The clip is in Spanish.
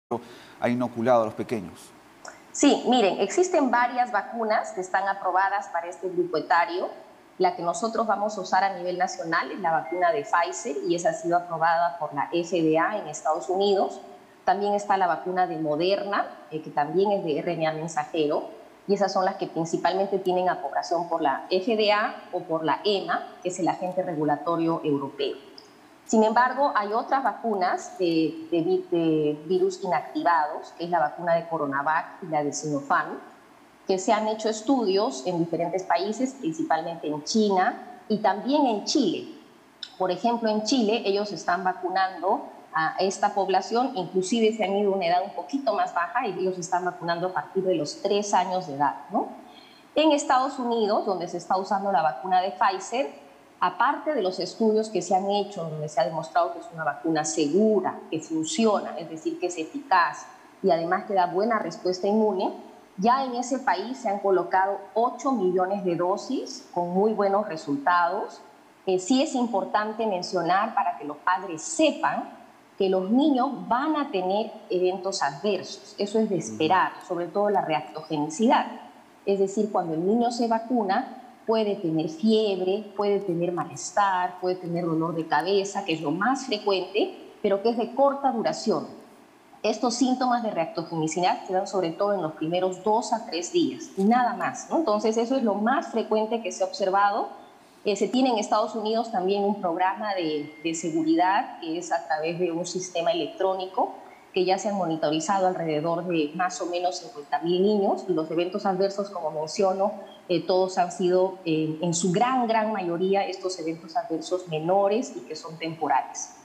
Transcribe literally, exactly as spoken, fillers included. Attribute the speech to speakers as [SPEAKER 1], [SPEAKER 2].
[SPEAKER 1] ha inoculado a los pequeños?
[SPEAKER 2] Sí, miren, existen varias vacunas que están aprobadas para este grupo etario. La que nosotros vamos a usar a nivel nacional es la vacuna de Pfizer y esa ha sido aprobada por la F D A en Estados Unidos. También está la vacuna de Moderna, eh, que también es de R N A mensajero, y esas son las que principalmente tienen aprobación por la F D A o por la E M A, que es el agente regulatorio europeo. Sin embargo, hay otras vacunas de, de, de virus inactivados, que es la vacuna de Coronavac y la de Sinopharm, que se han hecho estudios en diferentes países, principalmente en China y también en Chile. Por ejemplo, en Chile ellos están vacunando a esta población, inclusive se han ido a una edad un poquito más baja y ellos están vacunando a partir de los tres años de edad, ¿no? En Estados Unidos, donde se está usando la vacuna de Pfizer, aparte de los estudios que se han hecho, donde se ha demostrado que es una vacuna segura, que funciona, es decir, que es eficaz y además que da buena respuesta inmune, ya en ese país se han colocado ocho millones de dosis con muy buenos resultados. Eh, sí es importante mencionar para que los padres sepan que los niños van a tener eventos adversos. Eso es de esperar, sobre todo la reactogenicidad. Es decir, cuando el niño se vacuna, puede tener fiebre, puede tener malestar, puede tener dolor de cabeza, que es lo más frecuente, pero que es de corta duración. Estos síntomas de reactogenicidad se dan sobre todo en los primeros dos a tres días, nada más, ¿no? Entonces, eso es lo más frecuente que se ha observado. Eh, se tiene en Estados Unidos también un programa de, de seguridad que es a través de un sistema electrónico que ya se han monitorizado alrededor de más o menos cincuenta mil niños y los eventos adversos, como menciono, eh, todos han sido, eh, en su gran, gran mayoría, estos eventos adversos menores y que son temporales.